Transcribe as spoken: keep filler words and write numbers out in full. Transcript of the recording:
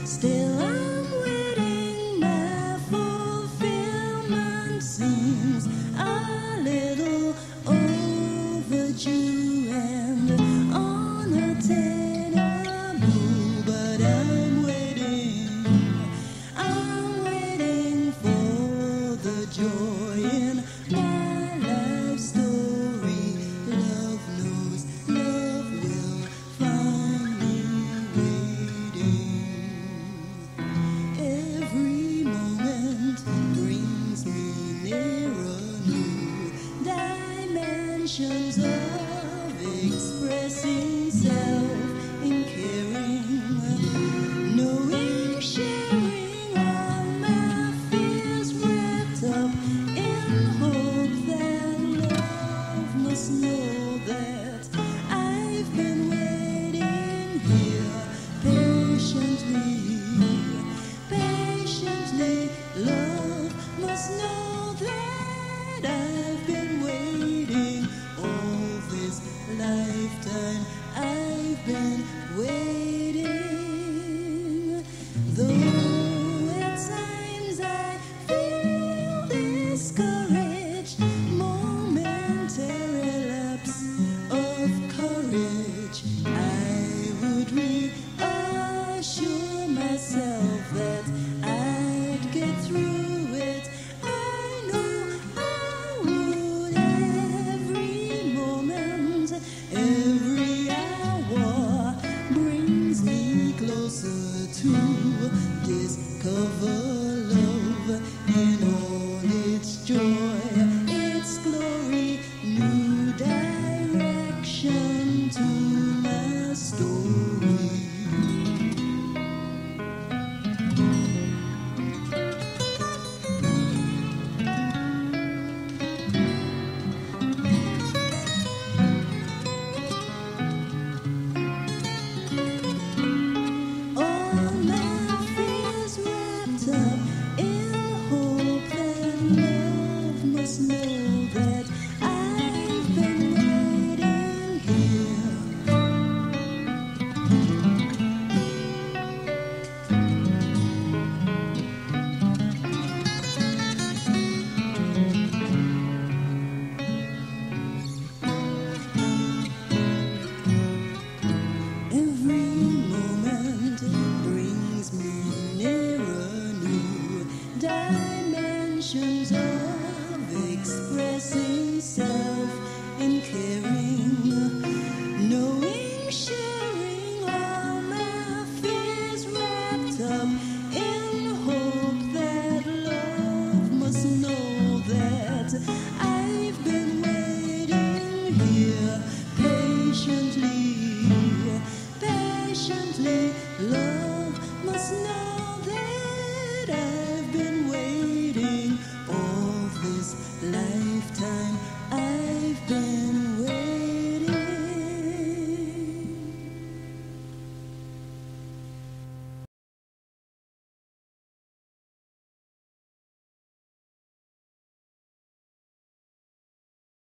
Still I'm waiting, my fulfillment seems a little overdue and unattainable, but I'm waiting, I'm waiting for the joy in my life story. Love knows, love will find me waiting. Every moment brings me nearer new dimensions of expressing self in caring, knowing, sharing all my fears, wrapped up in hope that love must know that I've been waiting here patiently. Patiently, love must know that I've been waiting all this lifetime. I've been waiting, though at times I feel discouraged, momentary lapse of courage. I would reassure myself that I'd get through it. I know I would. Every moment, every hour brings me closer to discover love in all its joy, its glory, new direction to my story. All my fears wrapped up in hope that love must know that I've been waiting here. Every moment brings me nearer new dimensions of expressing self in caring, knowing, sharing all my fears, wrapped up in hope that love must know that I've been waiting here patiently. Patiently, love must know that I've been waiting all this lifetime. I've been